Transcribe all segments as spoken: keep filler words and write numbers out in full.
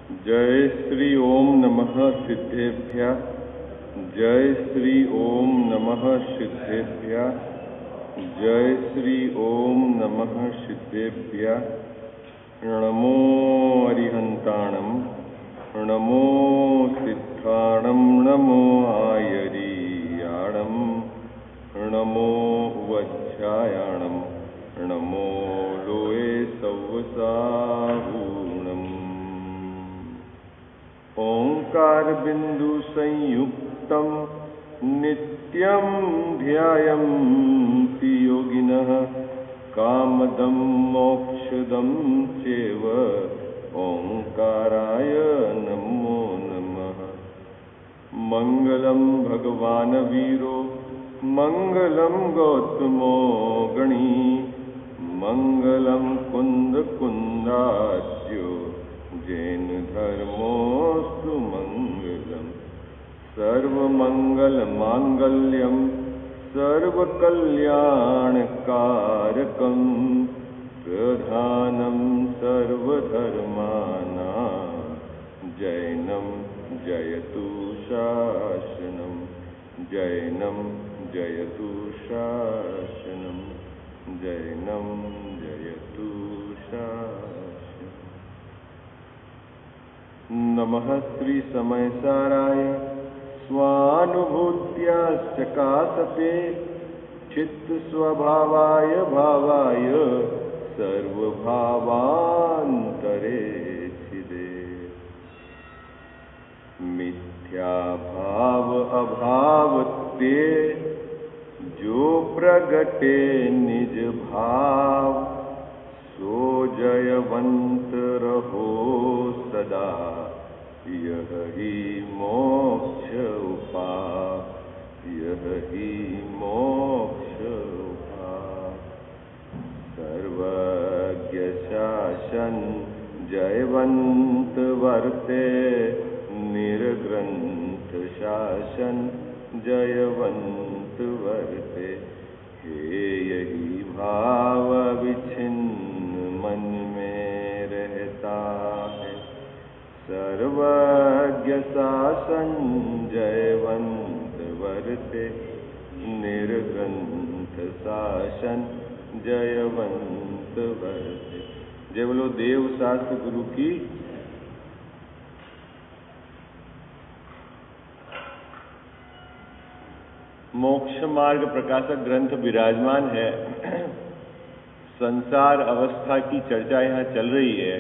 जय श्री ओम नमः सिद्धेभ्यः। जय श्री ओम नमः सिद्धेभ्यः। जय श्री ओम नमः सिद्धेभ्यः। नमो अरिहंताणं, नमो सिद्धाणं, नमो आयरीयाणं, नमो वज्रायाणं, नमो लोये सव्वसाहूणम्। ओंकार बिंदु संयुक्तं नित्यं ध्यायन्ति योगिनः कामदं मोक्षदं चैव। ओंकाराय नमो नमः। मंगलं भगवान् वीरो, मंगलं गौतमो गणी, मंगलं कुंद कुंदाद्यो, जैन धर्मोस्तु मंगलम। सर्वमंगल मांगल्यम सर्वकल्याणकारकम, प्रधानम सर्वधर्मानां जैनम जयतु शासनम। जैनम जयतु शासनम। जैनम जयतु शासनम। नमः श्री समय साराय स्वानुभूत्या सकाशते, चित्त स्वभावाय भावाय सर्वभावांतरे छिदे। मिथ्या भाव अभाव ते, जो प्रगटे निज भाव, सो जयवंत रहो सदा। यह ही मोक्ष उपाय, यह ही मोक्ष उपाय। सर्वज्ञ शासन जयवंत वर्ते, निर्ग्रंथ शासन जयवंत वर्ते। हे यही भाव विच्छिन्न मन में रहता है, सर्वज्ञ शासन जयवंत वर्ते, निर्ग्रंथ शासन जयवंत वर्ते। जय बोलो देव शास्त्र गुरु की। मोक्ष मार्ग प्रकाशक ग्रंथ विराजमान है। संसार अवस्था की चर्चा यहाँ चल रही है।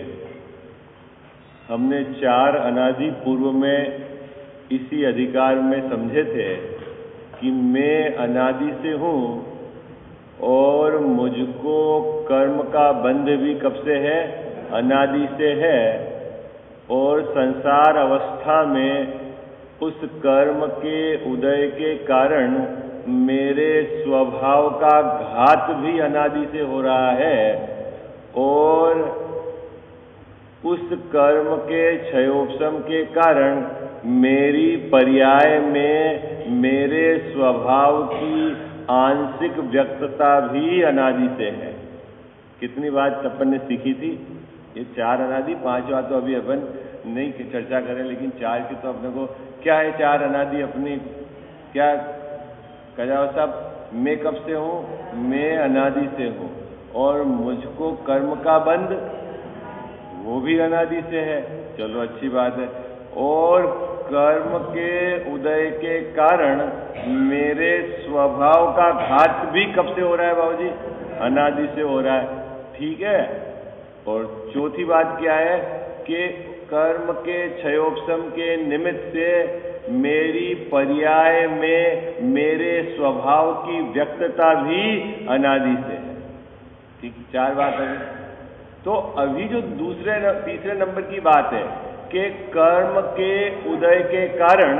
हमने चार अनादि पूर्व में इसी अधिकार में समझे थे कि मैं अनादि से हूँ और मुझको कर्म का बंध भी कब से है? अनादि से है। और संसार अवस्था में उस कर्म के उदय के कारण मेरे स्वभाव का घात भी अनादि से हो रहा है, और उस कर्म के क्षयोपशम के कारण मेरी पर्याय में मेरे स्वभाव की आंशिक व्यक्तता भी अनादि से है। कितनी बात अपन ने सीखी थी? ये चार अनादि, पांचवा तो अभी अपन नहीं चर्चा करें, लेकिन चार की तो अपने को क्या है? चार अनादि अपनी क्या कहा साहब? मैं कब से हूँ? मैं अनादि से हूँ। और मुझको कर्म का बंध वो भी अनादि से है। चलो अच्छी बात है। और कर्म के उदय के कारण मेरे स्वभाव का घात भी कब से हो रहा है बाबूजी? अनादि से हो रहा है। ठीक है। और चौथी बात क्या है कि कर्म के क्षयोपशम के निमित्त से मेरी पर्याय में मेरे स्वभाव की व्यक्तता भी अनादि से है। ठीक, चार बात है। तो अभी जो दूसरे तीसरे नंबर की बात है कि कर्म के उदय के कारण,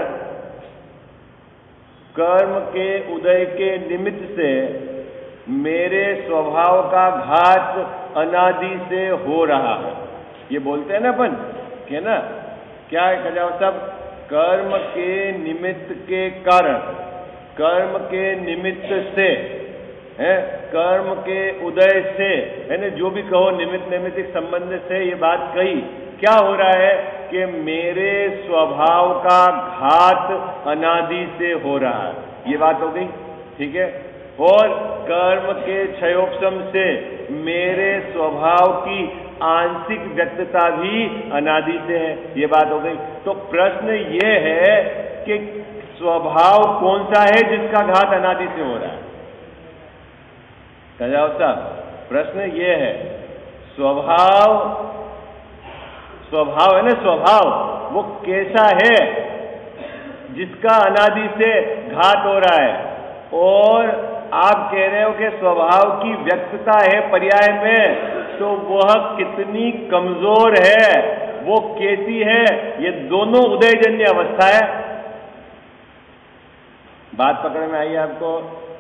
कर्म के उदय के निमित्त से मेरे स्वभाव का घात अनादि से हो रहा है। ये बोलते हैं ना अपन, क्या ना? क्या है कजाओ सब? कर्म के निमित्त के कारण, कर्म के निमित्त से है, कर्म के उदय से, है ना, जो भी कहो निमित्त नैमित्तिक संबंध से ये बात कही। क्या हो रहा है कि मेरे स्वभाव का घात अनादि से हो रहा है। ये बात हो गई, ठीक है। और कर्म के क्षयोपशम से मेरे स्वभाव की आंशिक व्यक्तता भी अनादि से है। ये बात हो गई। तो प्रश्न ये है कि स्वभाव कौन सा है जिसका घात अनादि से हो रहा है? कह साहब, प्रश्न ये है, स्वभाव स्वभाव है ना, स्वभाव वो कैसा है जिसका अनादि से घात हो रहा है? और आप कह रहे हो कि स्वभाव की व्यक्तता है पर्याय में, तो वह कितनी कमजोर है, वो कैसी है? ये दोनों उदयजन्य अवस्था है। बात पकड़ में आई आपको?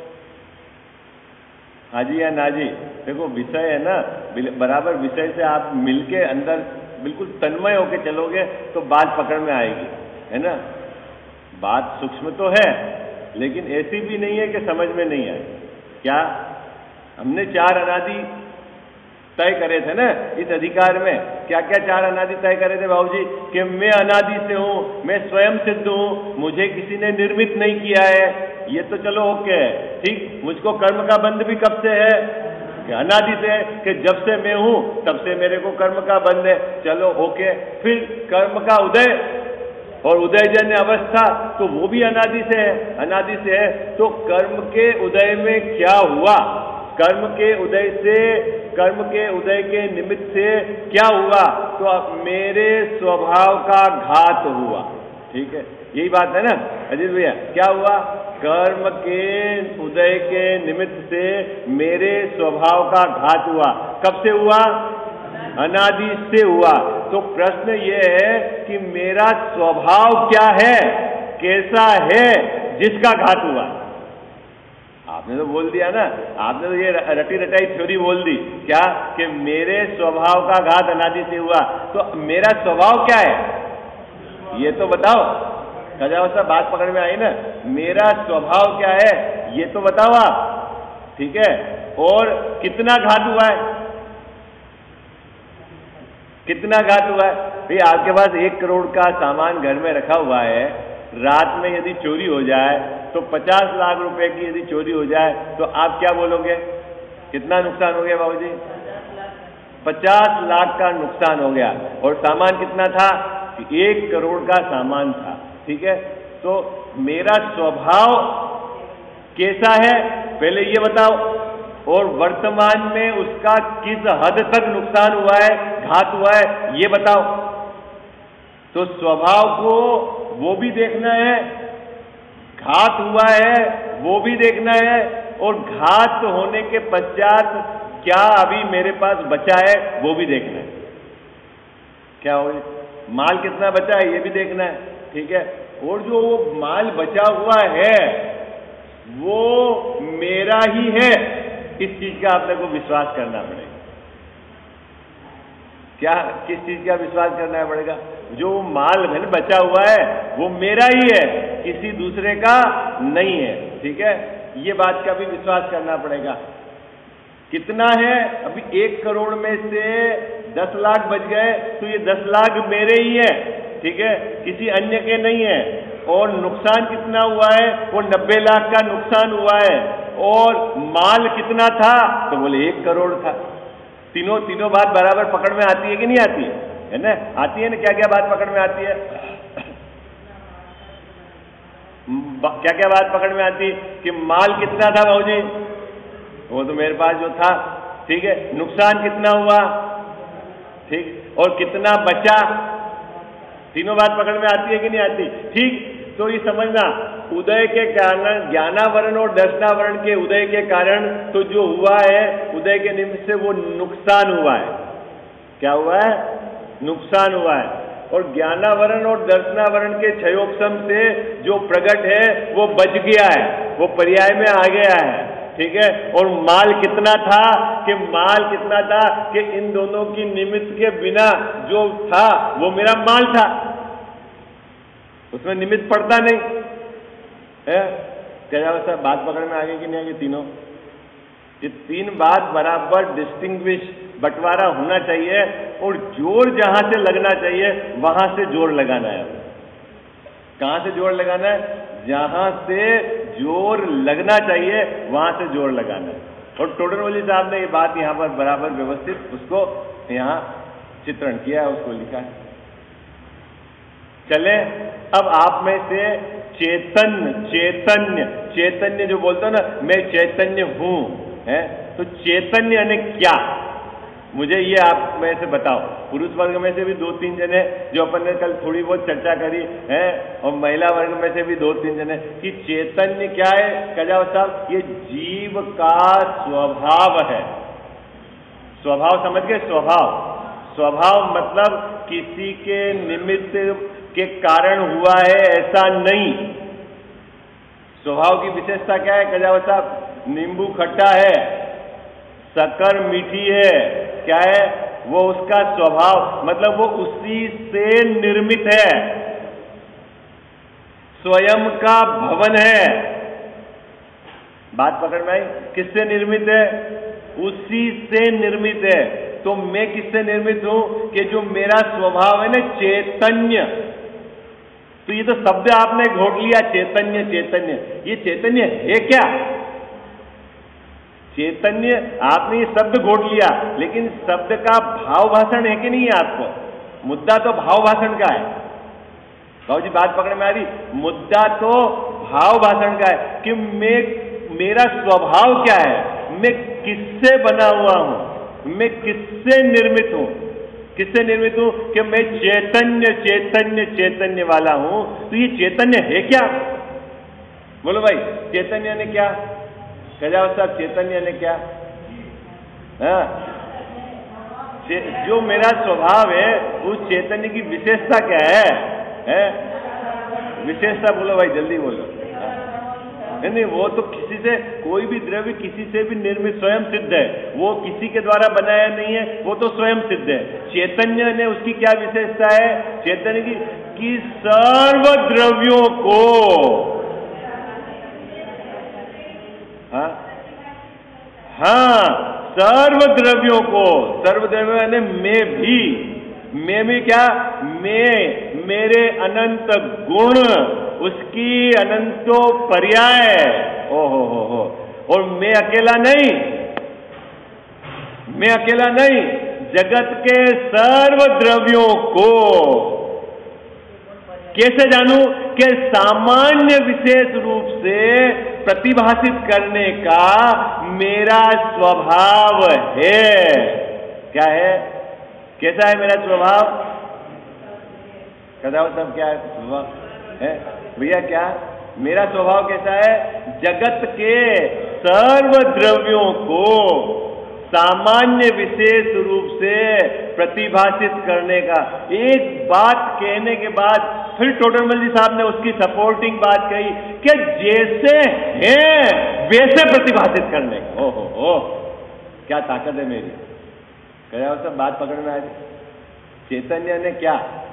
हाजी या नाजी? देखो विषय है ना, बराबर विषय से आप मिलके अंदर बिल्कुल तन्मय होके चलोगे तो बात पकड़ में आएगी, है ना। बात सूक्ष्म तो है, लेकिन ऐसी भी नहीं है कि समझ में नहीं आए। क्या हमने चार अनादि तय करे थे ना इस अधिकार में? क्या क्या चार अनादि तय करे थे बाबूजी? कि मैं अनादि से हूं, मैं स्वयं सिद्ध हूं, मुझे किसी ने निर्मित नहीं किया है। ये तो चलो ओके, ठीक। मुझको कर्म का बंध भी कब से है? कि अनादि से है, कि जब से मैं हूं तब से मेरे को कर्म का बंध है। चलो ओके। फिर कर्म का उदय और उदयजन्य अवस्था, तो वो भी अनादि से है, अनादि से है। तो कर्म के उदय में क्या हुआ? कर्म के उदय से, कर्म के उदय के निमित्त से क्या हुआ? तो मेरे स्वभाव का घात हुआ, ठीक है। यही बात है ना अजीत भैया? क्या हुआ? कर्म के उदय के निमित्त से मेरे स्वभाव का घात हुआ। कब से हुआ? अनादि से हुआ। तो प्रश्न ये है कि मेरा स्वभाव क्या है, कैसा है जिसका घात हुआ? आपने तो बोल दिया ना, आपने तो ये रटी रटाई थ्योरी बोल दी। क्या? कि मेरे स्वभाव का घात अनादि से हुआ। तो मेरा स्वभाव क्या है ये तो बताओ। कजाओ साहब, बात पकड़ में आई ना? मेरा स्वभाव क्या है ये तो बताओ आप, ठीक है। और कितना घात हुआ है? कितना घात हुआ है? भाई आपके पास एक करोड़ का सामान घर में रखा हुआ है, रात में यदि चोरी हो जाए तो पचास लाख रुपए की यदि चोरी हो जाए तो आप क्या बोलोगे? कितना नुकसान हो गया बाबूजी? पचास लाख का नुकसान हो गया। और सामान कितना था? एक करोड़ का सामान था, ठीक है। तो मेरा स्वभाव कैसा है पहले ये बताओ, और वर्तमान में उसका किस हद तक नुकसान हुआ है, घात हुआ है, ये बताओ। तो स्वभाव को वो भी देखना है, घात हुआ है वो भी देखना है, और घात होने के पश्चात क्या अभी मेरे पास बचा है वो भी देखना है। क्या हो, माल कितना बचा है ये भी देखना है, ठीक है। और जो वो माल बचा हुआ है वो मेरा ही है, इस चीज का आपने को विश्वास करना पड़ेगा। क्या? किस चीज का विश्वास करना पड़ेगा? जो माल है ना बचा हुआ है वो मेरा ही है, किसी दूसरे का नहीं है, ठीक है। ये बात का भी विश्वास करना पड़ेगा। कितना है? अभी एक करोड़ में से दस लाख बच गए तो ये दस लाख मेरे ही है, ठीक है, किसी अन्य के नहीं है। और नुकसान कितना हुआ है? वो नब्बे लाख का नुकसान हुआ है। और माल कितना था? तो बोले एक करोड़ था। तीनों तीनों बात बराबर पकड़ में आती है कि नहीं आती है? है ना? आती है ना? क्या क्या बात पकड़ में आती है? क्या क्या बात पकड़ में आती? कि माल कितना था भाऊजी? वो तो मेरे पास जो था, ठीक है। नुकसान कितना हुआ? ठीक। और कितना बचा? तीनों बात पकड़ में आती है कि नहीं आती? ठीक। तो ये समझना, उदय के कारण, ज्ञानावरण और दर्शनावरण के उदय के कारण तो जो हुआ है उदय के निमित्त से वो नुकसान हुआ है। क्या हुआ है? नुकसान हुआ है। और ज्ञानावरण और दर्शनावरण के क्षयोपशम से जो प्रकट है वो बच गया है, वो पर्याय में आ गया है, ठीक है। और माल कितना था? कि माल कितना था कि इन दोनों की निमित्त के बिना जो था वो मेरा माल था, उसमें निमित्त पड़ता नहीं है। क्या वैसा बात पकड़ में आ गई कि नहीं आ गई? तीनों ये तीन बात बराबर डिस्टिंग्विश बंटवारा होना चाहिए और जोर जहां से लगना चाहिए वहां से जोर लगाना है। कहां से जोर लगाना है? जहां से जोर लगना चाहिए वहां से जोर लगाना है। और टोडरमल साहब ने ये बात यहां पर बराबर व्यवस्थित उसको यहां चित्रण किया है, उसको लिखा है। चले अब आप में से चेतन चैतन्य चैतन्य जो बोलते हो ना, मैं चैतन्य हूं, है तो चैतन्य यानी क्या, मुझे ये आप में से बताओ। पुरुष वर्ग में से भी दो तीन जने जो अपन ने कल थोड़ी बहुत चर्चा करी है, और महिला वर्ग में से भी दो तीन जने कि चैतन्य क्या है। कजाव साहब, ये जीव का स्वभाव है। स्वभाव समझ गए? स्वभाव स्वभाव मतलब किसी के निमित्त के कारण हुआ है ऐसा नहीं। स्वभाव की विशेषता क्या है कजाव साहब? नींबू खट्टा है, शक्कर मीठी है, क्या है वो? उसका स्वभाव मतलब वो उसी से निर्मित है, स्वयं का भवन है। बात पकड़ में आई? किससे निर्मित है? उसी से निर्मित है। तो मैं किससे निर्मित हूं? कि जो मेरा स्वभाव है ना, चैतन्य। तो ये तो शब्द आपने घोट लिया, चैतन्य चैतन्य। ये चैतन्य है क्या? चैतन्य आपने ये शब्द घोट लिया, लेकिन शब्द का भाव भाषण है कि नहीं है आपको? मुद्दा तो भाव भाषण का है। बाबू जी बात पकड़ में आ रही? मुद्दा तो भाव भाषण का है कि मैं, मेरा स्वभाव क्या है, मैं किससे बना हुआ हूं, मैं किससे निर्मित हूं। किससे निर्मित हूं? कि मैं चैतन्य चैतन्य चैतन्य वाला हूं। तो ये चैतन्य है क्या? बोलो भाई, चैतन्य ने क्या? कजाव साहब, चैतन्य ने क्या? हाँ, जो मेरा स्वभाव है उस चैतन्य की विशेषता क्या है? है? विशेषता बोलो भाई, जल्दी बोलो। नहीं नहीं, वो तो किसी से, कोई भी द्रव्य किसी से भी निर्मित स्वयं सिद्ध है, वो किसी के द्वारा बनाया नहीं है, वो तो स्वयं सिद्ध है। चैतन्य ने उसकी क्या विशेषता है? चैतन्य की कि सर्व द्रव्यों को, हाँ हाँ, सर्व द्रव्यों को, सर्व द्रव्य यानी मैं भी, मैं भी क्या? मैं, मेरे अनंत गुण, उसकी अनंतो पर्याय, ओ हो हो हो। और मैं अकेला नहीं, मैं अकेला नहीं, जगत के सर्व द्रव्यों को कैसे जानूं? कि सामान्य विशेष रूप से प्रतिभाषित करने का मेरा स्वभाव है। क्या है? कैसा है मेरा स्वभाव? बताओ सब, क्या है स्वभाव है भैया? क्या मेरा स्वभाव कैसा है? जगत के सर्व द्रव्यों को सामान्य विशेष रूप से प्रतिभाषित करने का। एक बात कहने के बाद फिर टोडरमल जी साहब ने उसकी सपोर्टिंग बात कही कि जैसे है वैसे प्रतिभाषित करने का। ओहो हो, क्या ताकत है मेरी। क्या सब बात पकड़ में आ रही? चैतन्य ने क्या?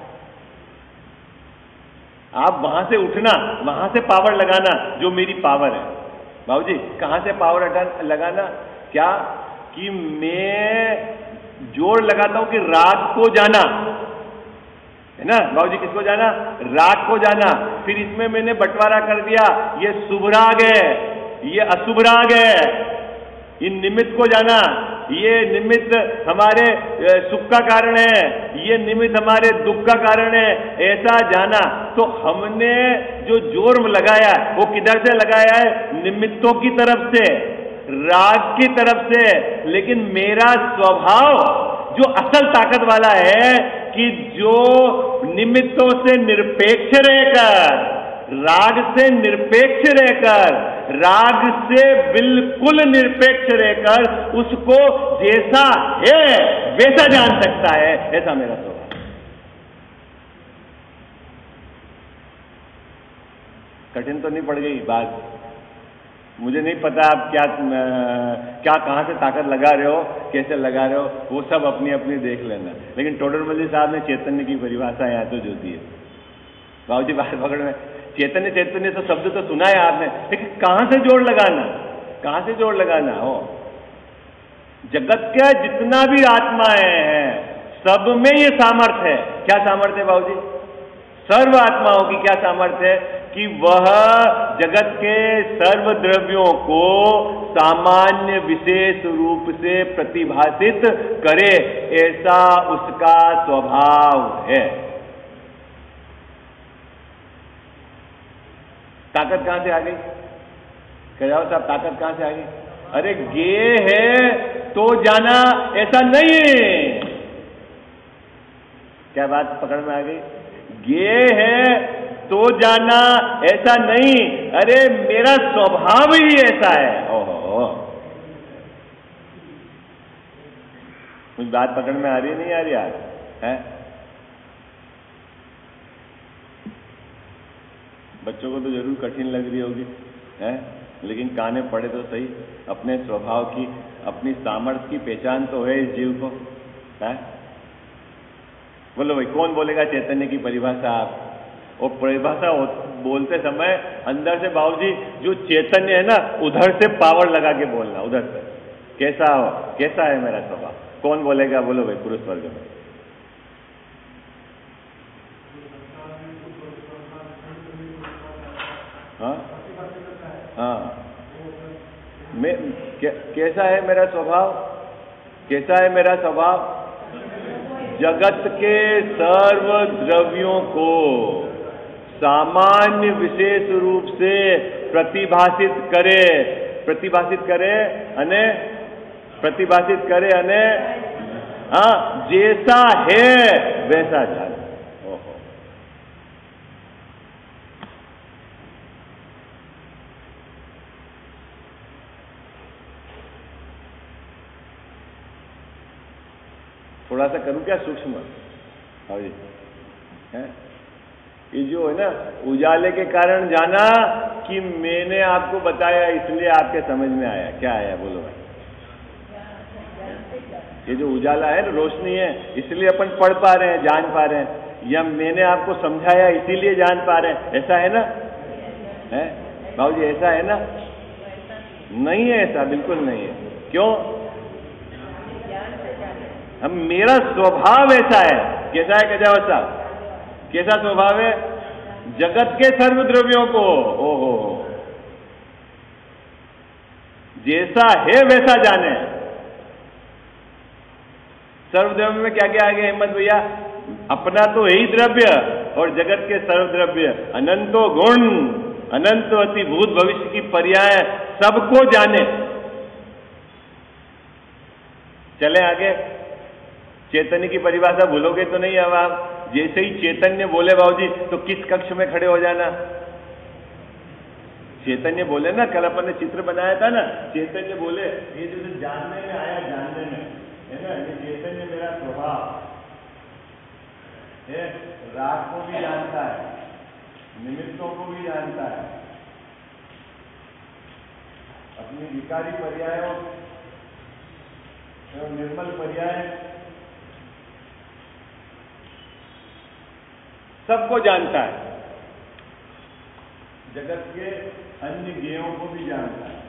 आप वहां से उठना, वहां से पावर लगाना, जो मेरी पावर है। बाबूजी कहां से पावर हटा लगाना? क्या कि मैं जोर लगाता हूं कि रात को जाना है ना बाबूजी। किसको जाना? रात को जाना। फिर इसमें मैंने बंटवारा कर दिया, ये शुभ राग है, ये अशुभ राग है। इन निमित्त को जाना, ये निमित्त हमारे सुख का कारण है, ये निमित्त हमारे दुख का कारण है, ऐसा जाना। तो हमने जो जोर लगाया वो किधर से लगाया है? निमित्तों की तरफ से, राग की तरफ से। लेकिन मेरा स्वभाव जो असल ताकत वाला है कि जो निमित्तों से निरपेक्ष रहकर, राग से निरपेक्ष रहकर, राग से बिल्कुल निरपेक्ष रहकर उसको जैसा है वैसा जान सकता है, ऐसा मेरा स्वभाव। कठिन तो नहीं पड़ गई बात? मुझे नहीं पता आप क्या क्या कहां से ताकत लगा रहे हो, कैसे लगा रहे हो, वो सब अपनी अपनी देख लेना। लेकिन टोडरमल जी साहब ने चैतन्य की परिभाषा यहां तो जो दी है। बाबूजी बात पकड़ में, चैतन्य चैतन्य तो शब्द तो सुना है आपने, लेकिन कहां से जोड़ लगाना, कहां से जोड़ लगाना हो? जगत के जितना भी आत्माएं हैं सब में ये सामर्थ्य है। क्या सामर्थ्य है बाबूजी? सर्व आत्माओं की क्या सामर्थ्य है कि वह जगत के सर्व द्रव्यों को सामान्य विशेष रूप से प्रतिभाषित करे, ऐसा उसका स्वभाव है। ताकत कहां से आ गई? कह जाओ साहब, ताकत कहां से आ गई? अरे गे है तो जाना ऐसा नहीं है। क्या बात पकड़ में आ गई? गे है तो जाना ऐसा नहीं, अरे मेरा स्वभाव ही ऐसा है। ओहो, कुछ बात पकड़ में आ रही नहीं आ रही यार? है बच्चों को तो जरूर कठिन लग रही होगी, है? लेकिन काने पड़े तो सही। अपने स्वभाव की, अपनी सामर्थ्य की पहचान तो है इस जीव को, है? बोलो भाई, कौन बोलेगा चैतन्य की परिभाषा? आप और परिभाषा बोलते समय अंदर से बाबूजी जो चैतन्य है ना, उधर से पावर लगा के बोलना, उधर से। कैसा हो, कैसा है मेरा स्वभाव? कौन बोलेगा? बोलो भाई, पुरुष वर्ग में। हाँ हाँ, मैं कैसा है मेरा स्वभाव? कैसा है मेरा स्वभाव? जगत के सर्व द्रव्यों को सामान्य विशेष रूप से प्रतिभाषित करे, प्रतिभाषित करे अने प्रतिभाषित करे अने हाँ, जैसा है वैसा जाने। ओहो, थोड़ा सा करूं क्या सूक्ष्म? अभी है ये जो है ना, उजाले के कारण जाना कि मैंने आपको बताया इसलिए आपके समझ में आया। क्या आया बोलो भाई? ये जो उजाला है ना, रोशनी है, इसलिए अपन पढ़ पा रहे हैं, जान पा रहे हैं, या मैंने आपको समझाया इसीलिए जान पा रहे हैं। ऐसा है ना? है बाबूजी, ऐसा है ना? नहीं है ऐसा, बिल्कुल नहीं है। क्यों? हम, मेरा स्वभाव ऐसा है। कैसा है कजावत साहब? कैसा स्वभाव है? जगत के सर्व द्रव्यों को ओहो जैसा है वैसा जाने। सर्वद्रव्य में क्या क्या आ गया हिम्मत भैया? अपना तो यही द्रव्य और जगत के सर्वद्रव्य, अनंतो गुण, अनंतो अति भूत भविष्य की पर्याय सबको जाने। चले आगे। चैतन्य की परिभाषा भूलोगे तो नहीं। अब आप जैसे ही चैतन्य बोले बाबूजी तो किस कक्ष में खड़े हो जाना? चैतन्य बोले ना, कल अपन ने चित्र बनाया था ना, चैतन्य बोले ये जो जानने में आया, जानने में है ना, ये चैतन्य मेरा स्वभाव है। राग को भी जानता है, निमित्तों को भी जानता है, अपनी विकारी पर्यायों एवं निर्मल पर्याय सबको जानता है। जगत के अन्य ज्ञेयों को भी जानता है।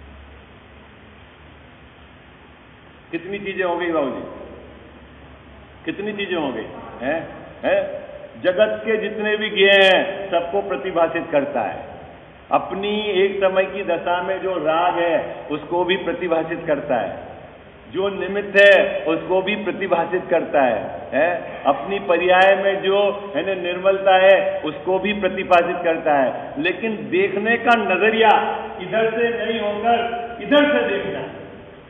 कितनी चीजें हो गई बाबूजी? कितनी चीजें हो गई? है है जगत के जितने भी ज्ञेय हैं सबको प्रतिभाषित करता है। अपनी एक समय की दशा में जो राग है उसको भी प्रतिभाषित करता है, जो निमित्त है उसको भी प्रतिभाषित करता है, है? अपनी पर्याय में जो है ना निर्मलता है उसको भी प्रतिभाषित करता है। लेकिन देखने का नजरिया इधर से नहीं होकर इधर से देखना है।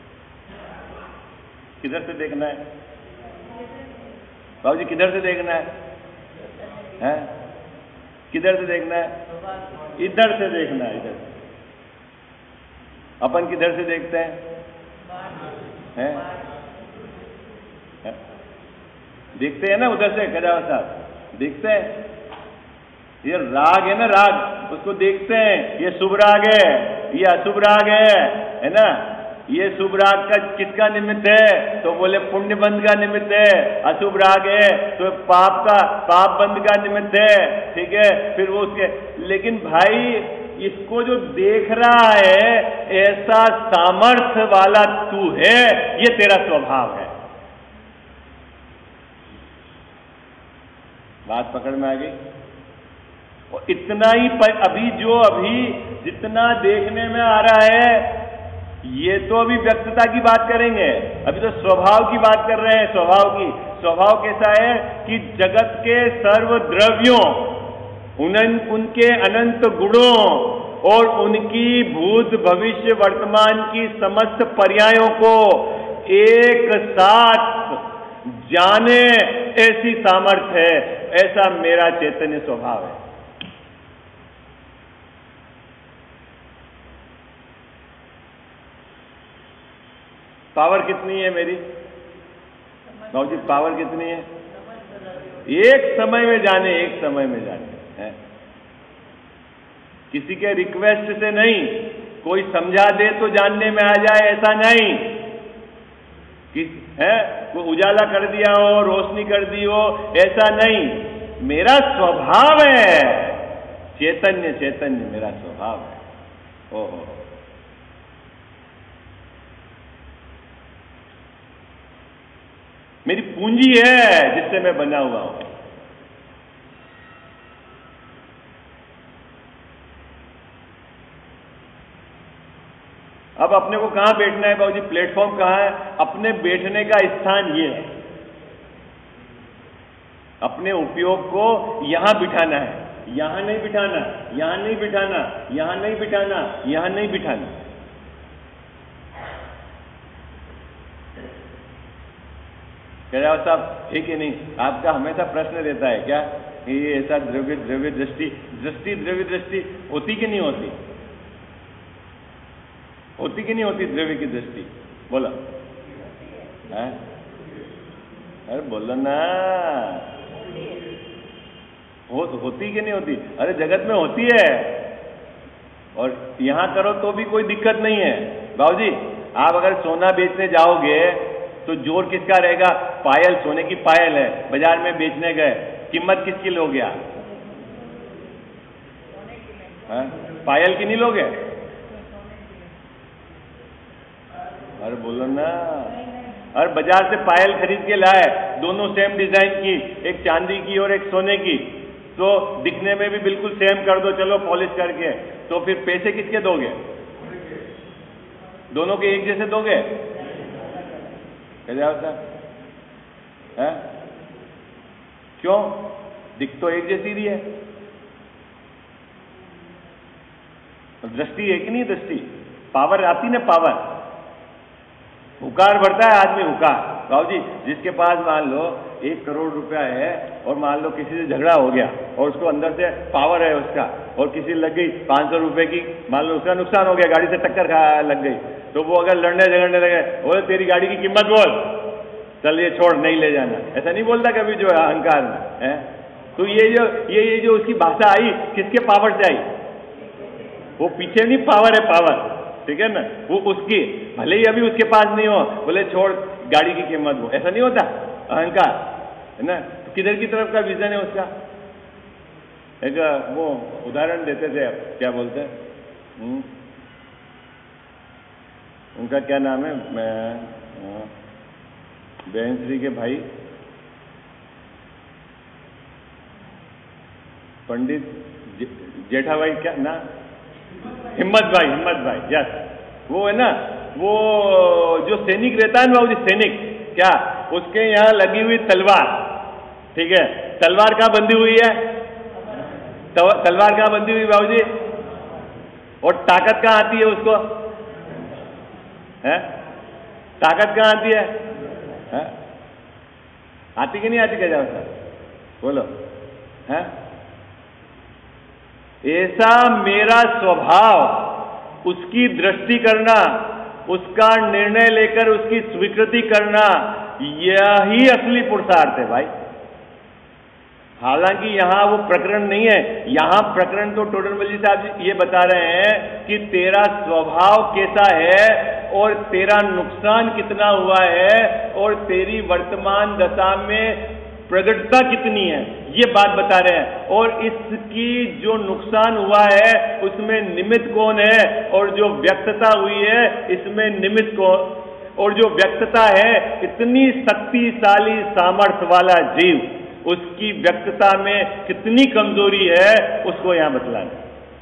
किधर से देखना है बाबूजी? किधर से देखना है? हैं? किधर से देखना है? इधर से देखना है। इधर अपन किधर से देखते हैं? हैं? हैं? देखते हैं ना उधर से। कजावा साहब देखते हैं, ये राग है ना, राग उसको देखते हैं। ये शुभ राग है, ये अशुभ राग है, है ना? ये शुभ राग का किसका निमित्त है? तो बोले पुण्य बंध का निमित्त है। अशुभ राग है तो पाप का, पाप बंध का निमित्त है। ठीक है, फिर वो उसके, लेकिन भाई इसको जो देख रहा है ऐसा सामर्थ्य वाला तू है, ये तेरा स्वभाव है। बात पकड़ में आ गई? और इतना ही पर, अभी जो अभी जितना देखने में आ रहा है ये तो अभी व्यक्तता की बात करेंगे, अभी तो स्वभाव की बात कर रहे हैं। स्वभाव की, स्वभाव कैसा है कि जगत के सर्व द्रव्यों, उन उनके अनंत गुणों और उनकी भूत भविष्य वर्तमान की समस्त पर्यायों को एक साथ जाने ऐसी सामर्थ्य है, ऐसा मेरा चैतन्य स्वभाव है। पावर कितनी है मेरी बाबू जी? पावर कितनी है? एक समय में जाने, एक समय में जाने है। किसी के रिक्वेस्ट से नहीं, कोई समझा दे तो जानने में आ जाए ऐसा नहीं, किस है कोई उजाला कर दिया हो, रोशनी कर दी हो, ऐसा नहीं। मेरा स्वभाव है चैतन्य, चैतन्य मेरा स्वभाव है। ओहो, मेरी पूंजी है जिससे मैं बना हुआ हूं। अब अपने को कहां बैठना है बाबूजी? प्लेटफॉर्म कहां है? अपने बैठने का स्थान ये है, अपने उपयोग को यहां बिठाना है। यहां नहीं बिठाना, यहां नहीं बिठाना, यहां नहीं बिठाना, यहां नहीं बिठाना। कह रहा साहब ठीक है नहीं, आपका हमेशा प्रश्न रहता है क्या ये ऐसा द्रव्य द्रव्य दृष्टि दृष्टि द्रव्य दृष्टि होती कि नहीं होती? होती कि नहीं होती द्रव्य की दृष्टि? बोला है? अरे बोलो ना, हो, होती कि नहीं होती? अरे जगत में होती है, और यहां करो तो भी कोई दिक्कत नहीं है। बाबूजी आप अगर सोना बेचने जाओगे तो जोर किसका रहेगा? पायल, सोने की पायल है, बाजार में बेचने गए, कीमत किसकी लोगे आप? पायल की नहीं लोगे? अरे बोलो ना। अरे बाजार से पायल खरीद के लाए, दोनों सेम डिजाइन की, एक चांदी की और एक सोने की, तो दिखने में भी बिल्कुल सेम कर दो, चलो पॉलिश करके, तो फिर पैसे किसके दोगे? दोनों के एक जैसे दोगे? कैसे होता है? क्यों? दिख तो एक जैसी रही है। दृष्टि है कि नहीं? दृष्टि, पावर आती ना, पावर। हुकार भरता है आदमी, हुकार। बाबूजी जिसके पास मान लो एक करोड़ रुपया है और मान लो किसी से झगड़ा हो गया और उसको अंदर से पावर है उसका, और किसी लग गई पांच सौ रुपए की, मान लो उसका नुकसान हो गया, गाड़ी से टक्कर खा लग गई, तो वो अगर लड़ने झगड़ने लगे, बोले तेरी गाड़ी की कीमत बोल, चल ये छोड़, नहीं ले जाना, ऐसा नहीं बोलता कभी जो है अहंकार में है। तो ये जो ये ये जो उसकी भाषा आई, किसके पावर से आई? वो पीछे नहीं, पावर है, पावर, ठीक है ना, वो उसकी, भले ही अभी उसके पास नहीं हो, बोले छोड़ गाड़ी की कीमत वो, ऐसा नहीं होता, अहंकार है ना। तो किधर की तरफ का विजन है उसका? एक वो उदाहरण देते थे, क्या बोलते हैं उनका, क्या नाम है, मैं बहन श्री के भाई पंडित जेठा भाई, क्या ना, हिम्मत भाई, हिम्मत भाई, यस, वो है ना, वो जो सैनिक रहता है ना बाबूजी, सैनिक, क्या उसके यहां लगी हुई तलवार, ठीक है, तलवार कहां बंधी हुई है? तलवार कहां बंधी हुई बाबूजी? और ताकत कहां आती है उसको? है ताकत कहां आती है? है? आती कि नहीं आती? क्या जाओ बोलो है? ऐसा मेरा स्वभाव, उसकी दृष्टि करना, उसका निर्णय लेकर उसकी स्वीकृति करना, यही असली पुरुषार्थ है भाई। हालांकि यहां वो प्रकरण नहीं है, यहां प्रकरण तो टोडरमल जी साहब ये बता रहे हैं कि तेरा स्वभाव कैसा है और तेरा नुकसान कितना हुआ है और तेरी वर्तमान दशा में प्रगटता कितनी है, ये बात बता रहे हैं। और इसकी जो नुकसान हुआ है उसमें निमित्त कौन है, और जो व्यक्तता हुई है इसमें निमित्त कौन, और जो व्यक्तता है इतनी शक्तिशाली सामर्थ्य वाला जीव, उसकी व्यक्तता में कितनी कमजोरी है उसको यहां बतलाना।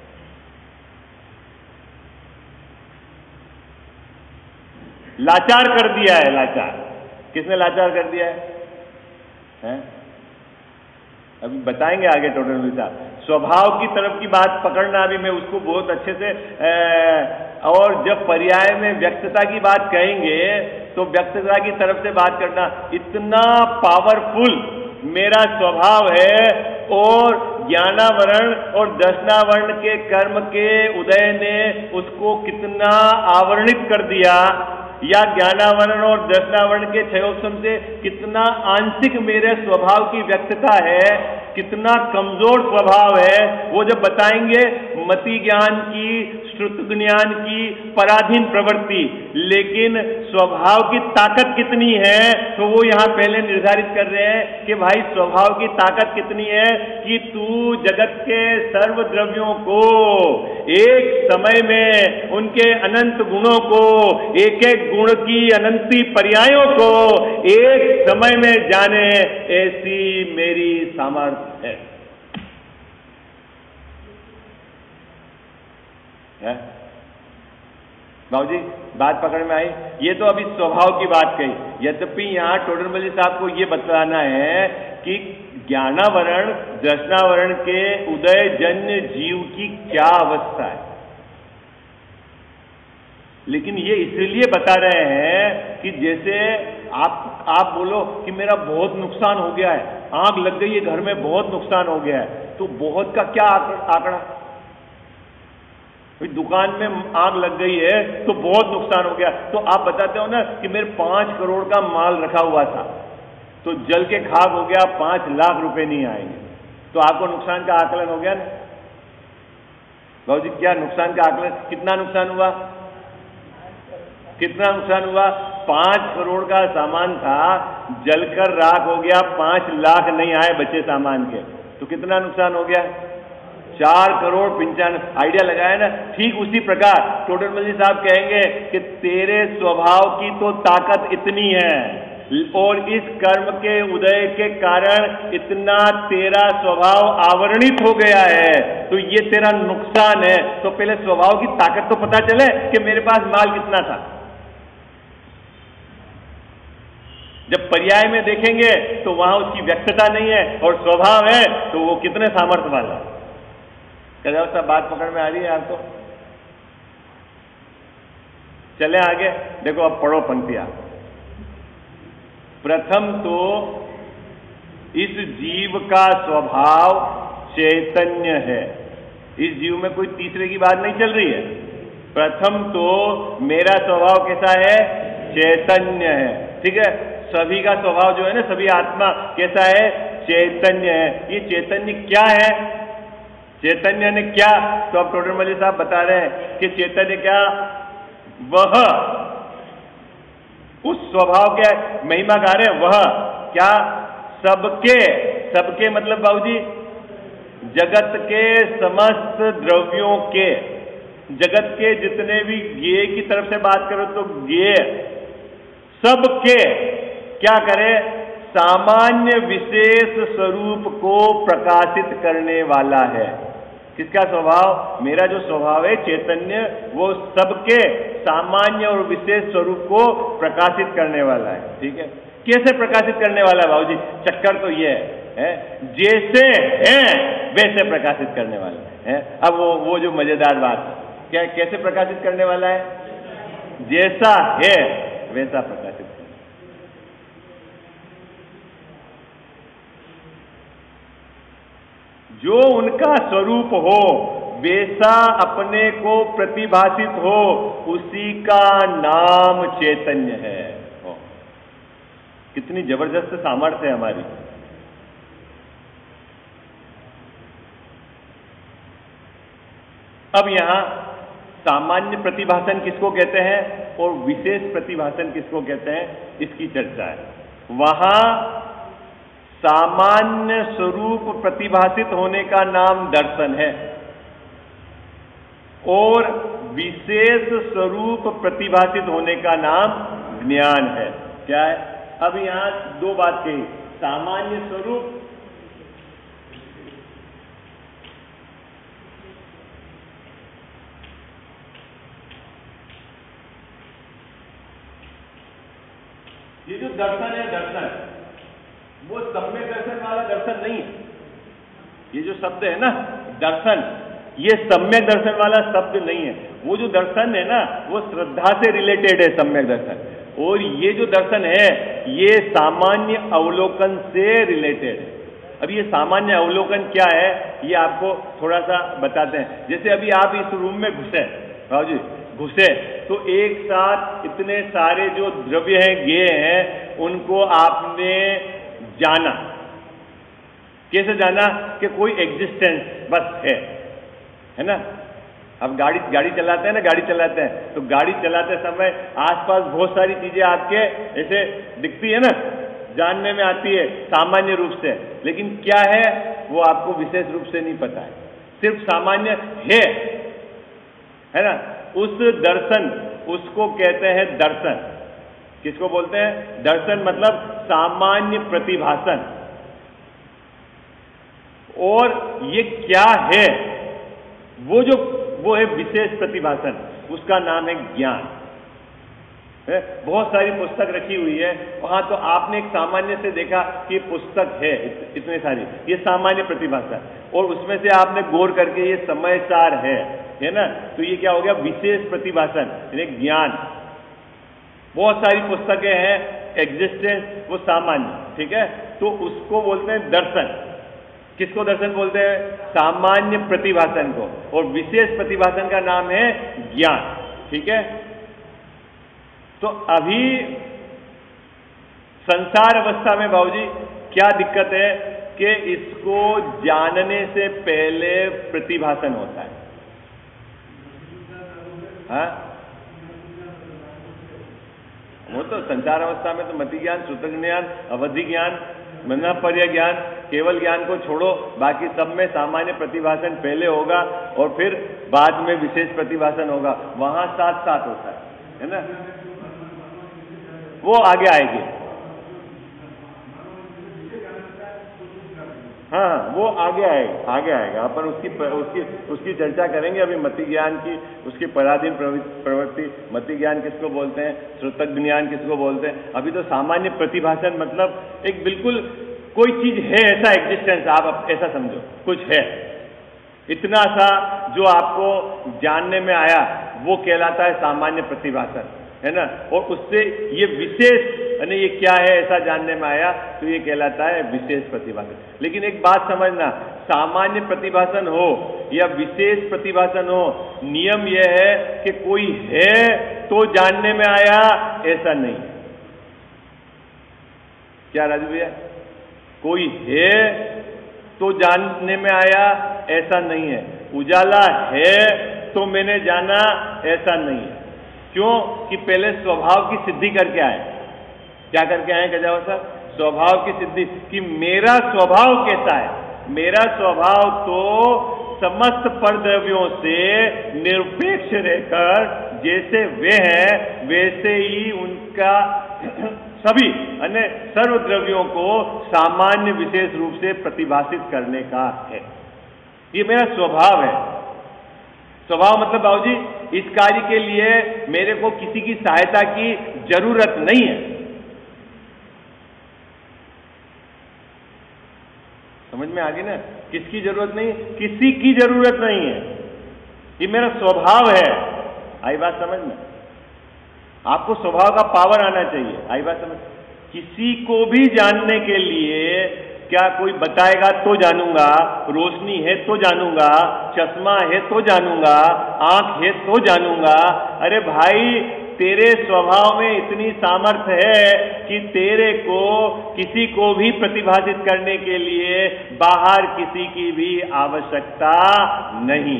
लाचार कर दिया है, लाचार। किसने लाचार कर दिया है, हैं? अभी बताएंगे आगे टोटल मिलता। स्वभाव की तरफ की बात पकड़ना, अभी मैं उसको बहुत अच्छे से ए, और जब पर्याय में व्यक्तता की बात कहेंगे तो व्यक्तता की तरफ से बात करना। इतना पावरफुल मेरा स्वभाव है, और ज्ञानावरण और दर्शनावरण के कर्म के उदय ने उसको कितना आवरणित कर दिया, या ज्ञानावरण और दर्शनावरण के क्षयोपम से कितना आंशिक मेरे स्वभाव की व्यक्तता है, कितना कमजोर स्वभाव है, वो जब बताएंगे। मति ज्ञान की, श्रुत ज्ञान की पराधीन प्रवृत्ति, लेकिन स्वभाव की ताकत कितनी है, तो वो यहां पहले निर्धारित कर रहे हैं कि भाई स्वभाव की ताकत कितनी है कि तू जगत के सर्व द्रव्यों को एक समय में उनके अनंत गुणों को, एक एक गुण की अनंती पर्यायों को एक समय में जाने, ऐसी मेरी सामर्थ्य है, है? बाबूजी बात पकड़ में आई? ये तो अभी स्वभाव की बात कही। यद्यपि यहां टोडरमल साहब को ये बतलाना है कि ज्ञानावरण दर्शनावरण के उदय जन्य जीव की क्या अवस्था है, लेकिन ये इसलिए बता रहे हैं कि जैसे आप आप बोलो कि मेरा बहुत नुकसान हो गया है, आग लग गई है घर में, बहुत नुकसान हो गया है, तो बहुत का क्या आंकड़ा? दुकान में आग लग गई है तो बहुत नुकसान हो गया, तो आप बताते हो ना कि मेरे पांच करोड़ का माल रखा हुआ था तो जल के खाक हो गया, पांच लाख रुपए नहीं आएंगे, तो आपको नुकसान का आकलन हो गया ना? बाबू जी क्या नुकसान का आकलन, कितना नुकसान हुआ, कितना नुकसान हुआ? पांच करोड़ का सामान था, जलकर राख हो गया, पांच लाख नहीं आए बचे सामान के, तो कितना नुकसान हो गया? चार करोड़ पंचानवे। आइडिया लगाया ना? ठीक उसी प्रकार टोडरमल जी साहब कहेंगे कि तेरे स्वभाव की तो ताकत इतनी है, और इस कर्म के उदय के कारण इतना तेरा स्वभाव आवरणित हो गया है, तो ये तेरा नुकसान है। तो पहले स्वभाव की ताकत तो पता चले कि मेरे पास माल कितना था। जब पर्याय में देखेंगे तो वहां उसकी व्यक्तता नहीं है और स्वभाव है, तो वो कितने सामर्थ्य वाला है। क्या सब बात पकड़ में आ रही है आपको? चले आगे, देखो अब पढ़ो पंक्तियां। प्रथम तो इस जीव का स्वभाव चैतन्य है। इस जीव में कोई तीसरे की बात नहीं चल रही है। प्रथम तो मेरा स्वभाव कैसा है? चैतन्य है। ठीक है, सभी का स्वभाव जो है ना, सभी आत्मा कैसा है? चैतन्य है। ये चैतन्य क्या है? चैतन्य ने क्या? तो अब टोडरमल साहब बता रहे हैं कि चैतन्य क्या? वह उस स्वभाव के महिमा गा रहे हैं, वह क्या? सबके, सबके मतलब बाबूजी जगत के समस्त द्रव्यों के, जगत के जितने भी ज्ञेय की तरफ से बात करो तो ज्ञेय सबके क्या करे? सामान्य विशेष स्वरूप को प्रकाशित करने वाला है। किसका स्वभाव? मेरा जो स्वभाव है चैतन्य, वो सबके सामान्य और विशेष स्वरूप को प्रकाशित करने वाला है। ठीक है, कैसे प्रकाशित करने वाला है बाबूजी? चक्कर तो ये है, जैसे है वैसे प्रकाशित करने वाला है। अब वो वो जो मजेदार बात क्या, कैसे प्रकाशित करने वाला है? जैसा है वैसा प्रकाशित। जो उनका स्वरूप हो वैसा अपने को प्रतिभाषित हो, उसी का नाम चैतन्य है। कितनी जबरदस्त सामर्थ्य है हमारी। अब यहां सामान्य प्रतिभाषण किसको कहते हैं और विशेष प्रतिभाषण किसको कहते हैं, इसकी चर्चा है। वहां सामान्य स्वरूप प्रतिभासित होने का नाम दर्शन है और विशेष स्वरूप प्रतिभासित होने का नाम ज्ञान है। क्या है? अब यहां दो बात कही, सामान्य स्वरूप ये जो दर्शन है, दर्शन वो सम्यक दर्शन वाला दर्शन नहीं है। ये जो शब्द है ना दर्शन, ये सम्यक दर्शन वाला शब्द नहीं है। वो जो दर्शन है ना वो श्रद्धा से रिलेटेड है सम्यक दर्शन, और ये जो दर्शन है ये सामान्य अवलोकन से रिलेटेड है। अब ये सामान्य अवलोकन क्या है ये आपको थोड़ा सा बताते हैं। जैसे अभी आप इस रूम में घुसे, बाबू जी घुसे, तो एक साथ इतने सारे जो द्रव्य हैं, गेय हैं, उनको आपने जाना। कैसे जाना? कि कोई एग्जिस्टेंस बस है, है ना। अब गाड़ी गाड़ी चलाते हैं ना, गाड़ी चलाते हैं तो गाड़ी चलाते समय आसपास बहुत सारी चीजें आपके ऐसे दिखती है ना, जानने में आती है सामान्य रूप से, लेकिन क्या है वो आपको विशेष रूप से नहीं पता है, सिर्फ सामान्य है, है ना। उस दर्शन, उसको कहते हैं दर्शन। किसको बोलते हैं? दर्शन मतलब सामान्य प्रतिभासन। और ये क्या है? वो जो वो है विशेष प्रतिभासन, उसका नाम है ज्ञान। है? बहुत सारी पुस्तक रखी हुई है वहां, तो आपने एक सामान्य से देखा कि पुस्तक है इतने सारी, ये सामान्य प्रतिभाषा, और उसमें से आपने गौर करके ये समय सार है है ना, तो ये क्या हो गया? विशेष प्रतिभाषण, यानी ज्ञान। बहुत सारी पुस्तकें हैं, एग्जिस्टेंस वो सामान्य, ठीक है, तो उसको बोलते हैं दर्शन। किसको दर्शन बोलते हैं? सामान्य प्रतिभाषण को, और विशेष प्रतिभाषण का नाम है ज्ञान, ठीक है। तो अभी संसार अवस्था में बाबूजी क्या दिक्कत है कि इसको जानने से पहले प्रतिभाषण होता है। हाँ, वो तो संसार अवस्था में तो मति ज्ञान, श्रुत ज्ञान, अवधि ज्ञान, मनःपर्य ज्ञान, केवल ज्ञान को छोड़ो, बाकी सब में सामान्य प्रतिभाषण पहले होगा और फिर बाद में विशेष प्रतिभाषण होगा, वहां साथ साथ होता है, है ना। वो आगे आएगी। हाँ, वो आगे आएगा, आगे आएगा अपन उसकी उसकी उसकी चर्चा करेंगे। अभी मति ज्ञान की, उसकी पराधीन प्रवृत्ति, मति ज्ञान किसको बोलते हैं, श्रुतक ज्ञान किसको बोलते हैं। अभी तो सामान्य प्रतिभाषण मतलब एक बिल्कुल कोई चीज है, ऐसा एग्जिस्टेंस, आप ऐसा समझो कुछ है, इतना सा जो आपको जानने में आया वो कहलाता है सामान्य प्रतिभाषण, है ना। और उससे ये विशेष, यानी ये क्या है ऐसा जानने में आया तो ये कहलाता है विशेष प्रतिभाषण। लेकिन एक बात समझना, सामान्य प्रतिभाषण हो या विशेष प्रतिभाषण हो, नियम यह है कि कोई है तो जानने में आया, ऐसा नहीं। क्या राजू भैया? कोई है तो जानने में आया, ऐसा नहीं है। उजाला है तो मैंने जाना, ऐसा नहीं है। क्यों? कि पहले स्वभाव की सिद्धि करके आए। क्या करके आए गजावा साहब? स्वभाव की सिद्धि, कि मेरा स्वभाव कैसा है। मेरा स्वभाव तो समस्त परद्रव्यों से निरपेक्ष रहकर जैसे वे हैं वैसे ही उनका सभी अन्य सर्वद्रव्यों को सामान्य विशेष रूप से प्रतिभाषित करने का है। ये मेरा स्वभाव है। स्वभाव मतलब बाबूजी इस कार्य के लिए मेरे को किसी की सहायता की जरूरत नहीं है। समझ में आ गई ना? किसकी जरूरत नहीं? किसी की जरूरत नहीं है, ये मेरा स्वभाव है। आई बात समझ में? आपको स्वभाव का पावर आना चाहिए। आई बात समझ? किसी को भी जानने के लिए क्या कोई बताएगा तो जानूंगा, रोशनी है तो जानूंगा, चश्मा है तो जानूंगा, आंख है तो जानूंगा। अरे भाई, तेरे स्वभाव में इतनी सामर्थ्य है कि तेरे को किसी को भी प्रतिभाषित करने के लिए बाहर किसी की भी आवश्यकता नहीं।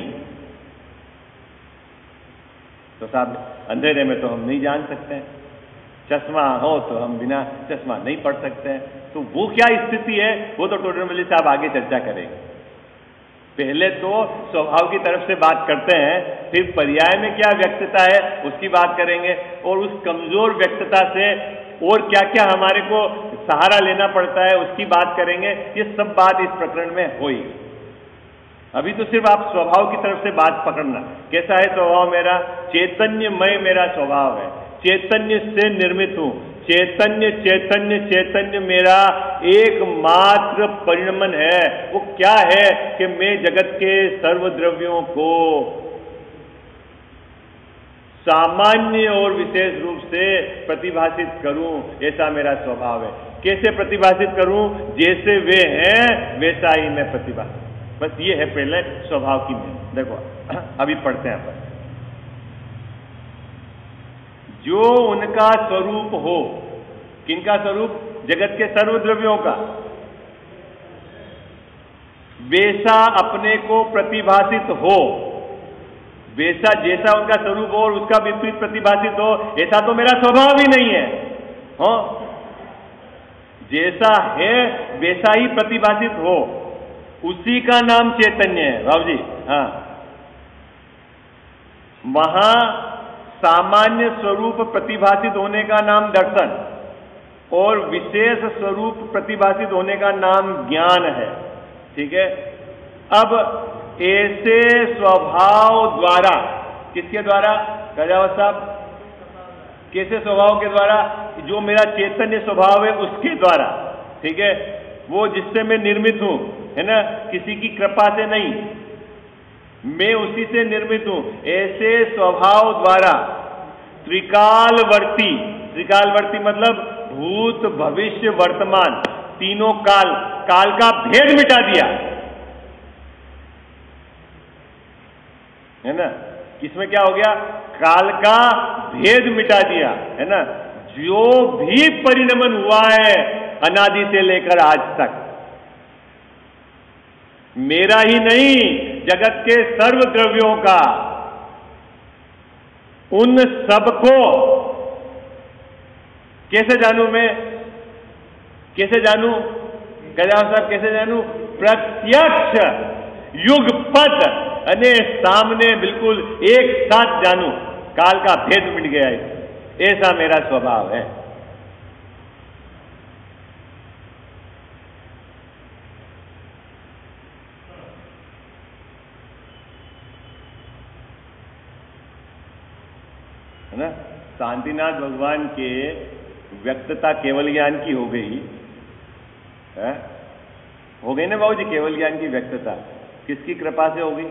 तो साहब, अंधेरे में तो हम नहीं जान सकते हैं, चश्मा हो तो हम बिना चश्मा नहीं पढ़ सकते हैं, तो वो क्या स्थिति है वो तो टोडरमल्ली साहब आगे चर्चा करेंगे। पहले तो स्वभाव की तरफ से बात करते हैं, फिर पर्याय में क्या व्यक्तता है उसकी बात करेंगे, और उस कमजोर व्यक्तता से और क्या क्या हमारे को सहारा लेना पड़ता है उसकी बात करेंगे। ये सब बात इस प्रकरण में हुई। अभी तो सिर्फ आप स्वभाव की तरफ से बात पकड़ना, कैसा है स्वभाव मेरा? चैतन्यमय मेरा स्वभाव है, चैतन्य से निर्मित हूं, चैतन्य चैतन्य चैतन्य मेरा एकमात्र परिणमन है। वो क्या है कि मैं जगत के सर्वद्रव्यों को सामान्य और विशेष रूप से प्रतिभाषित करूं, ऐसा मेरा स्वभाव है। कैसे प्रतिभाषित करूं? जैसे वे हैं वैसा ही मैं प्रतिभाषित। बस ये है पहले स्वभाव की में। देखो अभी पढ़ते हैं अपन। जो उनका स्वरूप हो, किनका स्वरूप? जगत के सर्वद्रव्यों का, वैसा अपने को प्रतिभाषित हो, वैसा जैसा उनका स्वरूप हो और उसका विपरीत प्रतिभाषित हो, ऐसा तो मेरा स्वभाव ही नहीं है। हो जैसा है वैसा ही प्रतिभाषित हो, उसी का नाम चैतन्य है बाबू जी। हाँ, वहां सामान्य स्वरूप प्रतिभाषित होने का नाम दर्शन और विशेष स्वरूप प्रतिभाषित होने का नाम ज्ञान है। ठीक है। अब ऐसे स्वभाव द्वारा, किसके द्वारा? राजावत साहब, कैसे स्वभाव के द्वारा? जो मेरा चैतन्य स्वभाव है उसके द्वारा। ठीक है, वो जिससे मैं निर्मित हूं, है ना, किसी की कृपा से नहीं, मैं उसी से निर्मित हूं। ऐसे स्वभाव द्वारा त्रिकालवर्ती, त्रिकालवर्ती मतलब भूत भविष्य वर्तमान तीनों काल, काल का भेद मिटा दिया, है ना। इसमें क्या हो गया? काल का भेद मिटा दिया, है ना। जो भी परिणमन हुआ है अनादि से लेकर आज तक, मेरा ही नहीं, जगत के सर्व द्रव्यों का, उन सबको कैसे जानूं मैं? कैसे जानूं? गजाव साहब कैसे जानूं? प्रत्यक्ष युगपत, अने सामने बिल्कुल एक साथ जानूं। काल का भेद मिट गया है, ऐसा मेरा स्वभाव है। है ना। शांतिनाथ भगवान के व्यक्तता केवल ज्ञान की हो गई है, हो गई ना बाबूजी, केवल ज्ञान की व्यक्तता किसकी कृपा से हो गई?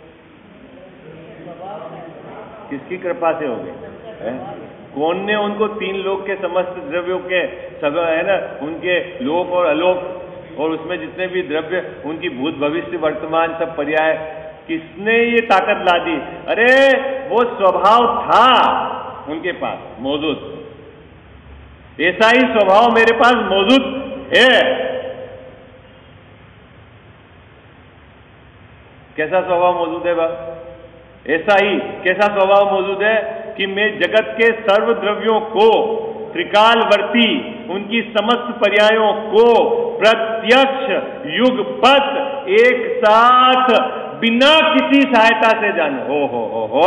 किसकी कृपा से हो गई है? कौन ने उनको तीन लोक के समस्त द्रव्यों के सब, है ना, उनके लोक और अलोक और उसमें जितने भी द्रव्य, उनकी भूत भविष्य वर्तमान सब पर्याय, किसने ये ताकत ला दी? अरे वो स्वभाव था उनके पास मौजूद, ऐसा ही स्वभाव मेरे पास मौजूद है। कैसा स्वभाव मौजूद है बाबा? ऐसा ही कैसा स्वभाव मौजूद है कि मैं जगत के सर्व द्रव्यों को, त्रिकालवर्ती उनकी समस्त पर्यायों को प्रत्यक्ष युगपत एक साथ बिना किसी सहायता से जानूं। हो हो हो हो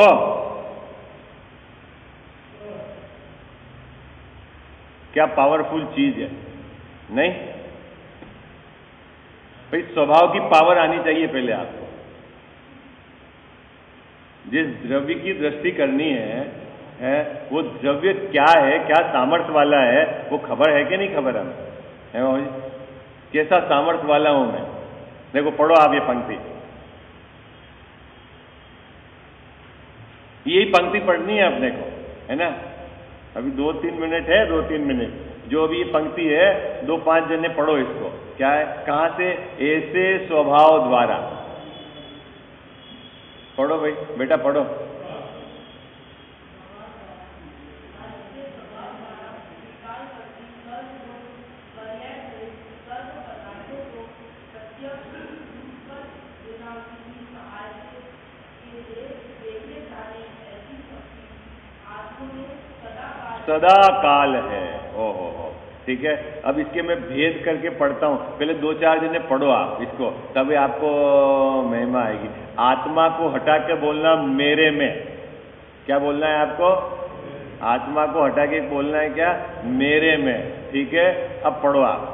क्या पावरफुल चीज है, नहीं? भाई स्वभाव की पावर आनी चाहिए पहले आपको। जिस द्रव्य की दृष्टि करनी है, है वो द्रव्य क्या है, क्या सामर्थ्य वाला है, वो खबर है कि नहीं खबर हमें? है भाई, कैसा सामर्थ्य वाला हूं मैं? देखो पढ़ो आप ये पंक्ति, यही पंक्ति पढ़नी है अपने को, है ना। अभी दो तीन मिनट है, दो तीन मिनट जो अभी ये पंक्ति है, दो पांच जने पढ़ो इसको। क्या है? कहां से? ऐसे स्वभाव द्वारा। पढ़ो भाई, बेटा पढ़ो। सदा काल है। ओ हो हो, ठीक है। अब इसके मैं भेद करके पढ़ता हूं, पहले दो चार जने पढ़ो आप इसको, तभी आपको महिमा आएगी। आत्मा को हटा के बोलना मेरे में, क्या बोलना है आपको? आत्मा को हटा के बोलना है क्या? मेरे में, ठीक है। अब पढ़ो आप।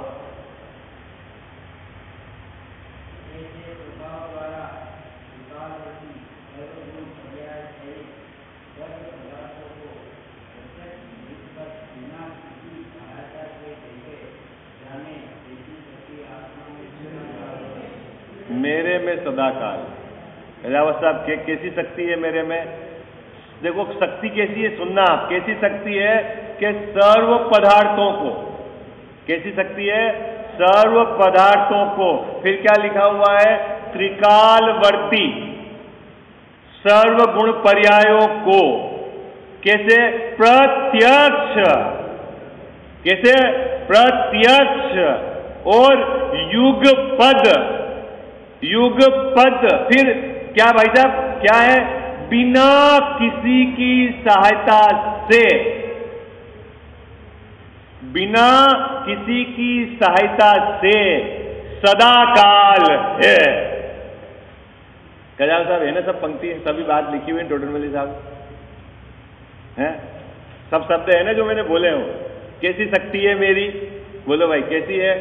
मेरे में सदा काल। रावत साहब के कैसी शक्ति है मेरे में? देखो शक्ति कैसी है, सुनना आप। कैसी शक्ति है कि सर्व पदार्थों को, कैसी शक्ति है? सर्व पदार्थों को, फिर क्या लिखा हुआ है? त्रिकालवर्ती सर्व गुण पर्यायों को, कैसे? प्रत्यक्ष, कैसे? प्रत्यक्ष और युगपद, युगपद। फिर क्या भाई साहब, क्या है? बिना किसी की सहायता से, बिना किसी की सहायता से सदा काल है। कल्याण साहब है ना, सब पंक्ति है, सभी बात लिखी हुई है टोडरमल साहब, हैं सब शब्द है ना जो मैंने बोले हो। कैसी शक्ति है मेरी? बोलो भाई कैसी है?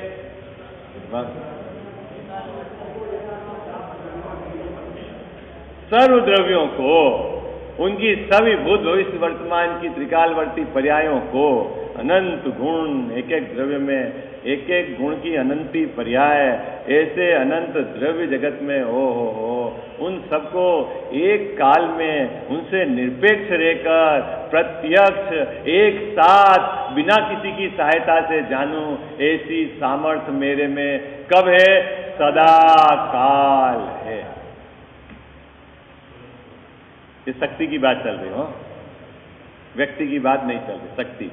सर्व द्रव्यों को, उनकी सभी भूत भविष्य वर्तमान की त्रिकालवर्ती पर्यायों को, अनंत गुण, एक एक द्रव्य में एक एक गुण की अनंती पर्याय, ऐसे अनंत द्रव्य जगत में हो हो हो उन सबको एक काल में उनसे निरपेक्ष रहकर प्रत्यक्ष एक साथ बिना किसी की सहायता से जानूं, ऐसी सामर्थ्य मेरे में कब है? सदा काल है। ये शक्ति की बात चल रही हो, व्यक्ति की बात नहीं चल रही, शक्ति।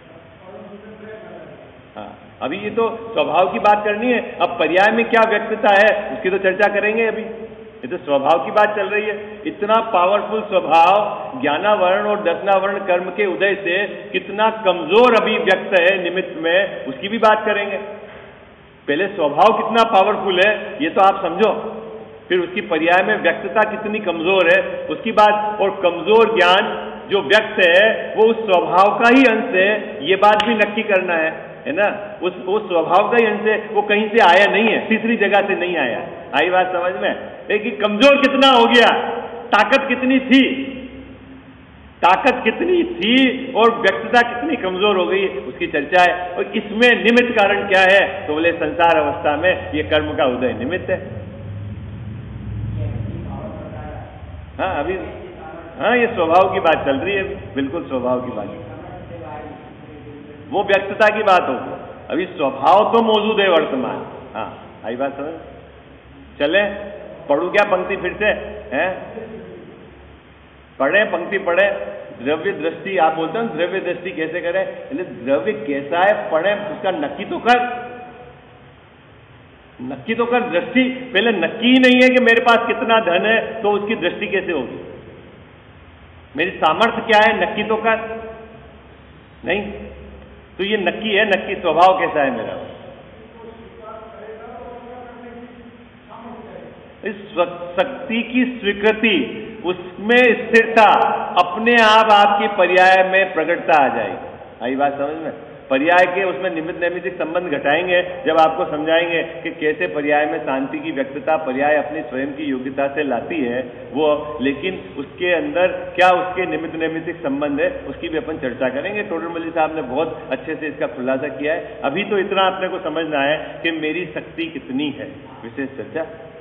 हाँ, अभी ये तो स्वभाव की बात करनी है। अब पर्याय में क्या व्यक्तता है उसकी तो चर्चा करेंगे। अभी ये तो स्वभाव की बात चल रही है। इतना पावरफुल स्वभाव ज्ञानावरण और दर्शनावरण कर्म के उदय से कितना कमजोर अभी व्यक्त है निमित्त में, उसकी भी बात करेंगे। पहले स्वभाव कितना पावरफुल है ये तो आप समझो, फिर उसकी पर्याय में व्यक्तता कितनी कमजोर है उसकी बात। और कमजोर ज्ञान जो व्यक्त है वो उस स्वभाव का ही अंश है, ये बात भी नक्की करना है, है ना। उस उस स्वभाव का ही अंश है, वो कहीं से आया नहीं है, तीसरी जगह से नहीं आया। आई बात समझ में? लेकिन कमजोर कितना हो गया, ताकत कितनी थी, ताकत कितनी थी और व्यक्तता कितनी कमजोर हो गई, उसकी चर्चा है। और इसमें निमित्त कारण क्या है? तो बोले संसार अवस्था में ये कर्म का उदय निमित्त है। हाँ अभी हाँ ये स्वभाव की बात चल रही है, बिल्कुल स्वभाव की बात, वो व्यक्तता की बात होगी। अभी स्वभाव तो मौजूद है वर्तमान। हाँ आई बात समझ? चले पढ़ू क्या पंक्ति फिर से? हैं पढ़े पंक्ति पढ़े। द्रव्य दृष्टि, आप बोलते हैं द्रव्य दृष्टि कैसे करें? द्रव्य कैसा है पढ़े, उसका नक्की तो कर, नक्की तो कर। दृष्टि पहले नक्की ही नहीं है कि मेरे पास कितना धन है, तो उसकी दृष्टि कैसे होगी? मेरी सामर्थ्य क्या है, नक्की तो कर। नहीं तो ये नक्की है, नक्की स्वभाव कैसा है मेरा? इस शक्ति की स्वीकृति, उसमें स्थिरता, अपने आप आपकी पर्याय में प्रकटता आ जाएगी। आई बात समझ में? पर्याय के उसमें निमित्त नैमित्तिक संबंध घटाएंगे जब आपको समझाएंगे कि कैसे पर्याय में शांति की व्यक्तता पर्याय अपनी स्वयं की योग्यता से लाती है वो, लेकिन उसके अंदर क्या उसके निमित्त नैमित्तिक संबंध है उसकी भी अपन चर्चा करेंगे। टोडरमल साहब ने बहुत अच्छे से इसका खुलासा किया है। अभी तो इतना अपने को समझना है कि मेरी शक्ति कितनी है, विशेष चर्चा